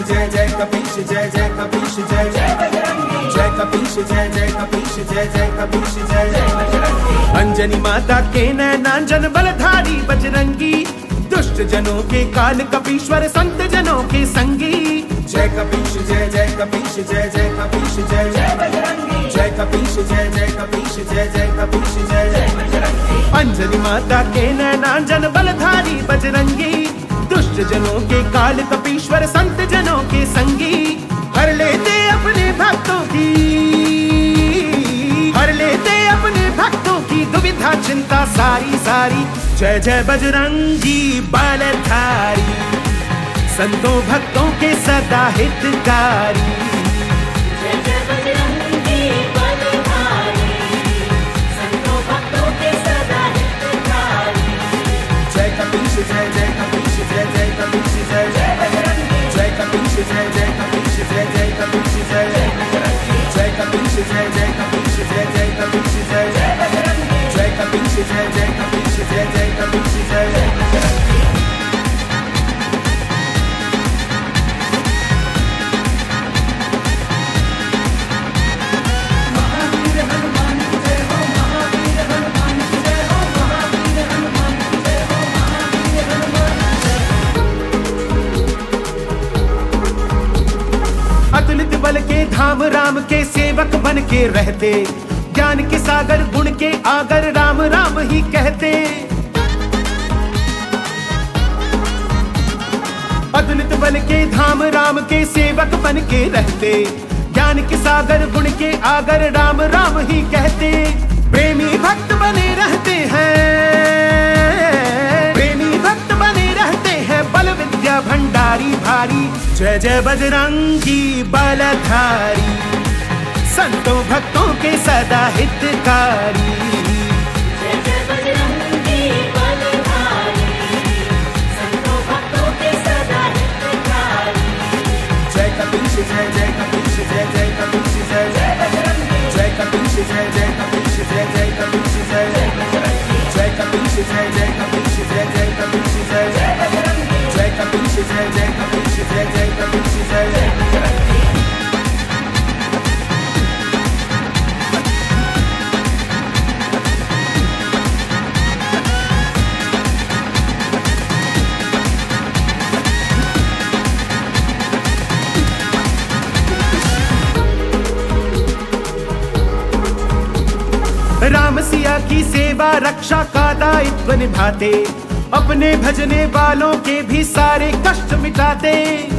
जय जय कपीश, जय जय कपीश, जय जय बजरंगी, जय कपीश, जय जय कपीश, जय जय कपीश, जय जय बजरंगी। अंजनी माता के नैनांजन बलधारी बजरंगी, दुष्ट जनों के काल कपीश्वर संत जनों के संगी। जय कपीश, जय जय कपीश, जय जय कपीश, जय जय बजरंगी, जय कपीश, जय जय कपीश, जय जय कपीश, जय जय बजरंगी। अंजनी माता के नैनांजन बलधारी बजरंगी, दुष्ट जनों के काल कपीश्वर संत जनों के संगी। हर लेते अपने भक्तों की, हर लेते अपने भक्तों की दुविधा चिंता सारी सारी। जय जय बजरंगी बालधारी, संतों भक्तों के सदा हितकारी। जय जय बजरंगी बालधारी, संतों भक्तों के सदा हितकारी। जय कपीश, जय जय कपीश, जय जय कपीश, जय जय बजरंगी, जय कपीश, जय जय कपीश, जय जय कपीश, जय जय बजरंगी, जय कपीश, जय जय कपीश, जय जय कपीश, जय जय बजरंगी, जय कपीश, जय जय कपीश, जय जय कपीश, जय जय बजरंगी। अतुलित बल के धाम राम के सेवक बन के रहते, ज्ञान के सागर गुण के आगर राम राम ही कहते। अतुलित बल के धाम राम के सेवक बन के रहते, ज्ञान के सागर गुण के आगर राम राम ही कहते। प्रेमी भक्त बने रहते हैं, प्रेमी भक्त बने रहते हैं, बल विद्या भंडारी भारी। जय जय बजरंगी बालधारी, संतों भक्तों के सदा हितकारी। जय जय बजरंगी बालधारी, संतों भक्तों के सदा हितकारी। जय कपीश, जय जय कपीश, जय जय कपीश, जय जय बजरंगी, जय कपीश, जय जय कपीश, जय जय कपीश, जय जय बजरंगी, जय कपीश, जय जय कपीश, जय जय कपीश, जय जय बजरंगी, जय कपीश, जय जय कपीश, जय जय कपीश, जय जय बजरंगी। राम सिया की सेवा रक्षा का दायित्व निभाते, अपने भजने वालों के भी सारे कष्ट मिटाते।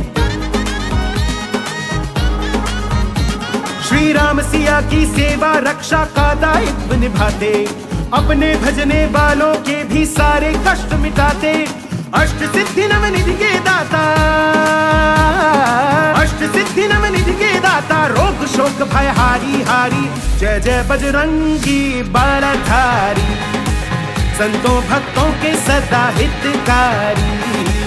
श्री राम सिया की सेवा रक्षा का दायित्व निभाते, अपने भजने वालों के भी सारे कष्ट मिटाते। अष्ट सिद्धि नवनिधि के दाता, अष्ट सिद्धि नवनिधि के दाता, रोग शोक भय हारी हारी। जय जय बजरंगी बालधारी, संतों भक्तों के सदा हितकारी।